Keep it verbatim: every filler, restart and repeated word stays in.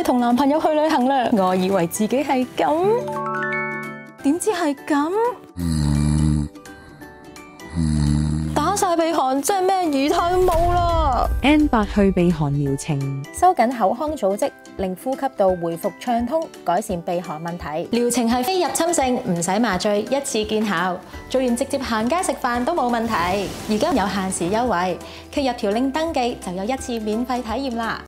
係同男朋友去旅行啦。我以為自己係咁，點知係咁。打晒鼻鼾，真係咩魚太冇啦。 N 八去鼻鼾療程， 收緊口腔組織，令呼吸道回復暢通，改善鼻鼾問題。 療程係非入侵性，唔使麻醉，一次見效。做完直接行街食飯都冇問題。而家有限時優惠，佢入條 link登記就有一次免費體驗啦。